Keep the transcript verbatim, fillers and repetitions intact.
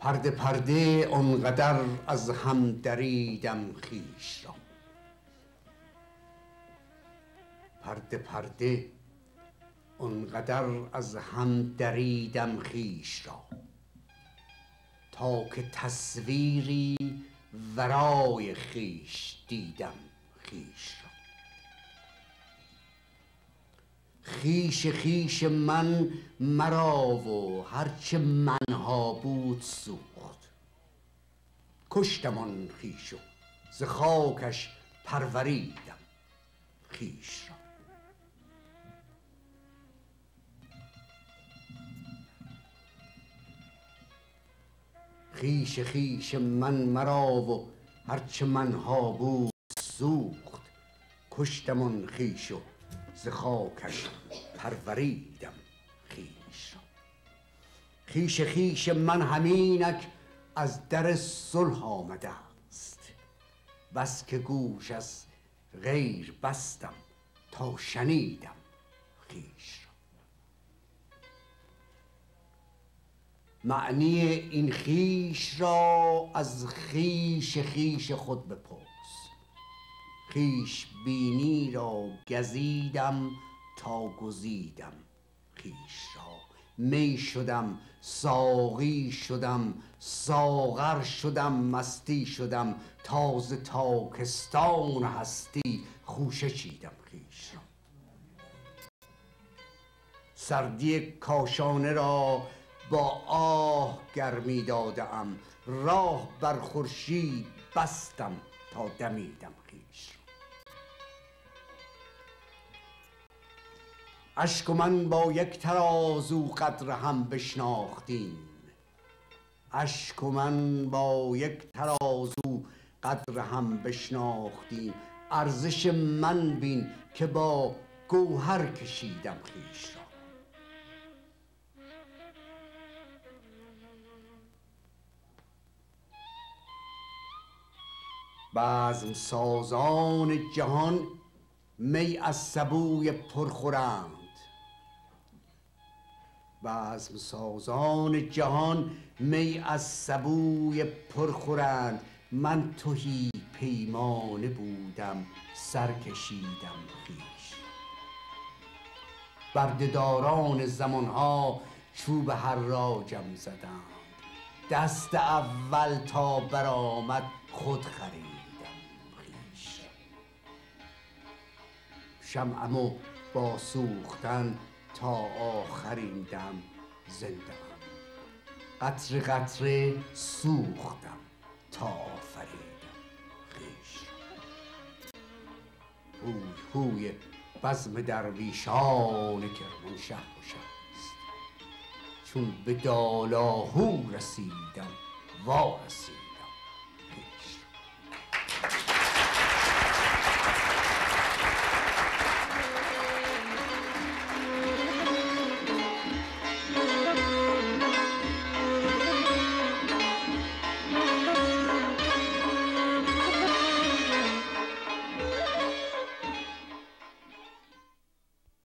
پرده پرده آنقدر از هم دریدم خویش را، پرده پرده آنقدر از هم دریدم خویش را، تا که تصویری ورای خویش دیدم خویش را. خویش خویش من مرا و هرچه منها بود سوخت، کشتم آن خویش و ز خاکش پروریدم خویش را. خویش خویش من مرا و هرچه منها بود سوخت، کشتم آن خویش و ز خاکش پروریدم خویش را. خویش خویش من همینک از در صلح آمده است، بس که گوش از غیر بستم تا شنیدم خویش را. معنی این خویش را از خویش خویش خود بپرس. خویش بینی را گزیدم تا گزیدم خویش را. می شدم ساقی شدم ساغر شدم مستی شدم، تازه تاکستان هستی خوشه چیدم خویش را. سردی کاشانه را با آه گرمی داده ام، راه بر خورشید بستم تا دمیدم خویش را. اشک و من با یک ترازو قدر هم بشناختیم، اشک و من با یک ترازو قدر هم بشناختیم. ارزش من بین که با گوهر کشیدم خویش را. بزم سازان جهان می از سبوی پرخورند، بزم سازان جهان می از سبوی پرخورند. من تهی پیمانه بودم سر کشیدم خویش. بردهداران زمانها چوب حراجم زدند، دست اول تا برآمد خود خریدم خویش. شمعم با سوختن تا آخرین دم زنده ام، قطره قطره سوختم تا آفریدم خویش. هوی هوی بزم درویشان کرمانشاه است، چون به دالاهو رسیدم وارسیدم